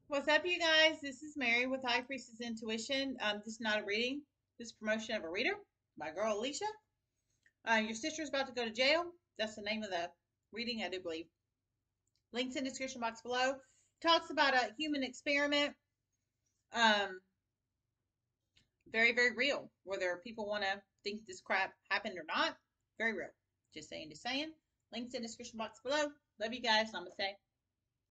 What's up, you guys? This is Mary with High Priestess Intuition. This is not a reading. This is promotion of a reader. My girl Alicia. Your sister's about to go to jail. That's the name of the reading, I do believe. Links in the description box below. Talks about a human experiment. Um, very, very real. Whether people want to think this crap happened or not, very real. Just saying, just saying. Links in the description box below. Love you guys. Namaste.